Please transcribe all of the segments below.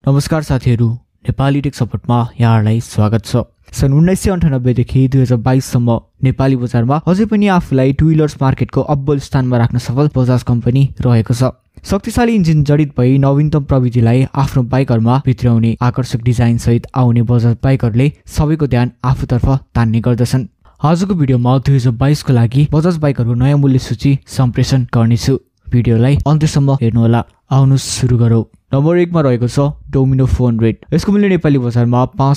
नमस्कार साथीहरु, नेपाली टेक सपोर्टमा यहाँहरुलाई स्वागत छ। सन् 1998 देखि 2022 सम्म नेपाली बजारमा अझै पनि आफूलाई टु व्हीलर्स मार्केटको अव्वल स्थानमा राख्न सफल बजाज कम्पनी रहेको छ। शक्तिशाली इन्जिन जडित भई नवीनतम प्रविधिलाई आफ्नो बाइकहरुमा भित्राउने आकर्षक डिजाइन सहित आउने बजाज बाइकहरुले सबैको ध्यान आफूतर्फ तान्ने गर्दछन्। आजको भिडियोमा 2022 को लागि बजाज बाइकहरुको नयाँ मूल्य सूची सम्प्रेषण गर्नेछु। भिडियोलाई अन्त्यसम्म हेर्नुहोला। आउनुस् सुरु गरौँ। नम्बर 1 मा रहेको छ डोमिनो 400। यसको मूल्य नेपाली बजारमा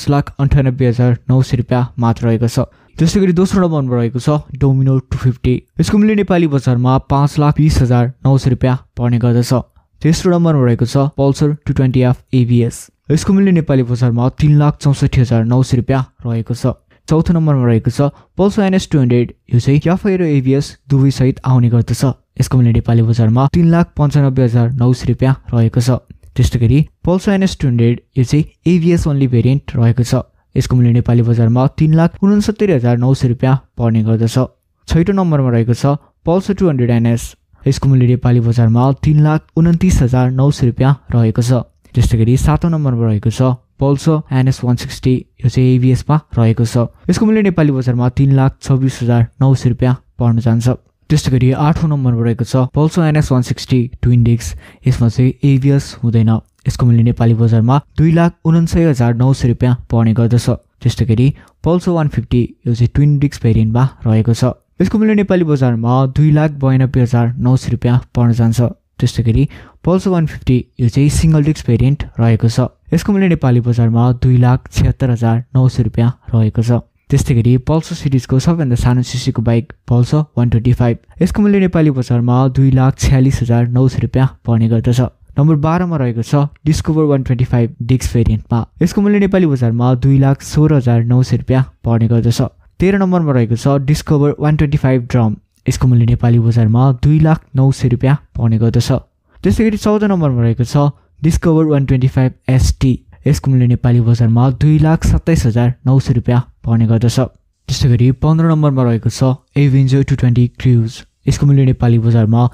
5,98,900 रुपैयाँ मात्र रहेको छ। त्यसैगरी दोस्रो नम्बरमा रहेको छ डोमिनो 250। यसको मूल्य नेपाली बजारमा 5,20,900 रुपैयाँ पर्ने गर्दछ। तेस्रो नम्बरमा रहेको छ पल्सर 220F ABS। यसको मूल्य नेपाली बजारमा 3,64,900 रुपैयाँ रहेको छ। चौथो नम्बरमा रहेको छ पल्सर NS 200। यो चाहिँ क्याफे र ABS दुवै सहित आउने गर्दछ। यसको मूल्य नेपाली बजारमा 3,95,900 रुपैयाँ रहेको छ। त्यस्तैगरी पल्सर NS 200 यो चाहिँ ABS ओन्ली भेरिएन्ट रहेको छ। यसको मूल्य नेपाली बजारमा 3,69,900 रुपैयाँ पर्ने गर्दछ। छैटौं नम्बरमा रहेको छ पल्सर 200 NS। यसको मूल्य नेपाली बजारमा 3,29,900 रुपैयाँ रहेको छ। त्यस्तैगरी सातौं नम्बरमा रहेको छ पल्सर NS 160। यो चाहिँ ABS मा रहेको छ। यसको मूल्य नेपाली बजारमा 3,26,900 रुपैयाँ पर्न जान्छ। त्यस्तैगरी आठौं नम्बरमा रहेको छ पल्सर NS 160 ट्विन डिस्क। यसमा चाहिँ ABS हुँदैन। यसको मूल्य नेपाली बजारमा 2,59,900 रुपैयाँ पर्ने गर्दछ। त्यस्तैगरी पल्सर 150 यो चाहिँ ट्विन डिस्क भेरिएन्टमा रहेको छ। यसको मूल्य नेपाली बजारमा 2,92,900 रुपैयाँ पर्न जान्छ। त्यस्तैगरी पल्सर 150 यो चाहिँ सिंगल डिस्क भेरिएन्ट रहेको छ। यसको मूल्य नेपाली बजारमा 2,76,900 रुपैयाँ रहेको छ। त्यस्तैगरी पल्सर सिरिजको सबैभन्दा सानो सिसीको बाइक पल्सर 125। यसको मूल्य नेपाली बजारमा 2,46,900 रुपैयाँ पर्ने गर्दछ। नम्बर 12 मा रहेको छ डिस्कभर 125 डिस्क भेरिएन्टमा। यसको मूल्य नेपाली बजारमा 2,16,900 रुपैयाँ पर्ने गर्दछ। 13 नम्बरमा रहेको छ डिस्कभर 125 ड्रम। यसको मूल्य नेपाली बजारमा 2,09,000 रुपैयाँ पर्ने गर्दछ। त्यसैगरी 14 नम्बरमा रहेको छ डिस्कभर 125 ST। यसको मूल्य नेपाली बजारमा 2,27,900 रुपैयाँ पर्ने गर्दछ। त्यसैगरी 15 नम्बरमा रहेको छ एभेन्जर 220 क्रुज। यसको मूल्य नेपाली बजारमा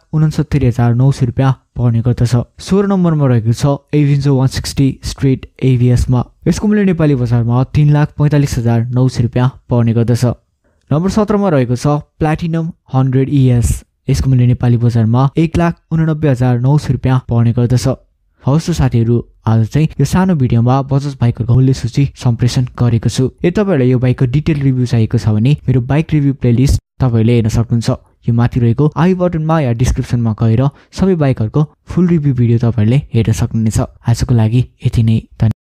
3,69,900 रुपैयाँ पर्ने गर्दछ। 16 नम्बरमा रहेको छ एभेन्जर 160 स्ट्रेट ABS मा। यसको मूल्य नेपाली बजारमा 3,45,900 रुपैयाँ पर्ने गर्दछ। नम्बर 17 मा रहेको छ प्लाटिनम 100 ES। यसको मूल्य नेपाली बजारमा 1,89,900 रुपैयाँ पर्ने गर्दछ। हवस् त साथीहरु, आज चाहिँ यो सानो भिडियोमा बजाज बाइकहरुको मूल्य सूची सम्प्रेषण गरेको छु। यदि तपाईहरुलाई यो बाइकको डिटेल रिभ्यु चाहिएको छ भने मेरो बाइक रिभ्यु प्लेलिस्ट तपाईहरुले हेर्न सक्नुहुन्छ। यो माथि रहेको आई बटनमा या डिस्क्रिप्सनमा गएर सबै बाइकहरुको फुल रिभ्यु भिडियो तपाईहरुले हेर्न सक्नुहुनेछ। आजको लागि यति नै।